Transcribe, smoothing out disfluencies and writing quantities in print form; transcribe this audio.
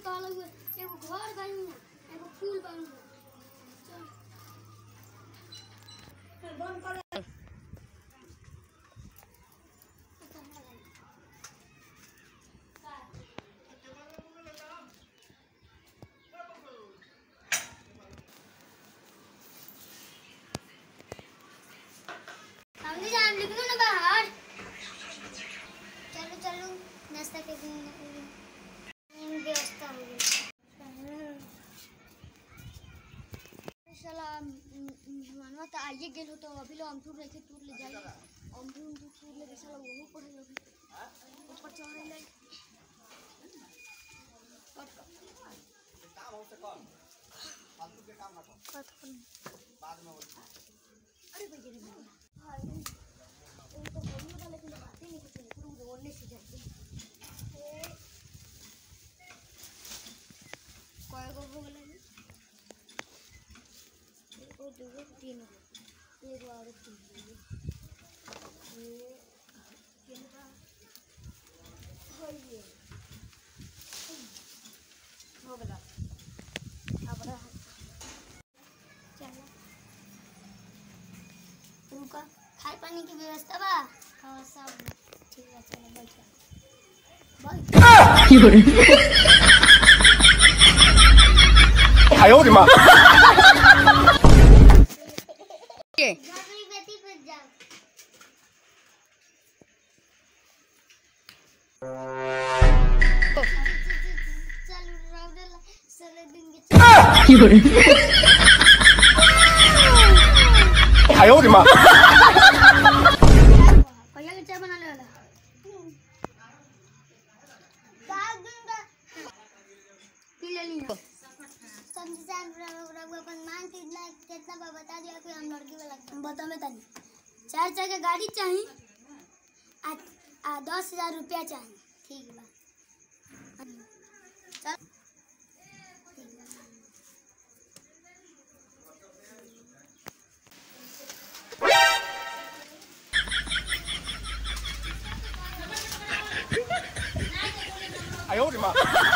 कहल एगो घर बनू एगो फूल बनू बंद कर हमने जान लिखो ना बाहर चलो चलो नाश्ता के दिन व्यवस्था हो गई साला मनवा तो आइए गेल हो तो अभी लो अमरूद रखे तूर ले जाइए अमरूद तूर ले साला वो पड़े अभी ऊपर चढ़ रही है काम हो से कौन फालतू के काम मत बाद में अरे भैया रे हां वो तो बोलने वाला लेकिन बात ही नहीं कुछ नहीं पूरा बोलने से जाते कोई को बोले वो दो तीन एक और तीन ये तीन का हो ये हो गया अब रहा चलो उनका खाए पानी की व्यवस्था बा हाँ सब ठीक है चलो बैठो 哎呦我的妈！ 哎呦我的妈！ भैया के चाय बना ले वाला पी ले ली संजान अपन मान कितना बता दिया कि हम लड़की वाला बता में तनी 4 चक्का गाड़ी चाहिए आ 10,000 रुपया चाहिए ठीक बा चल 哎呦我的妈！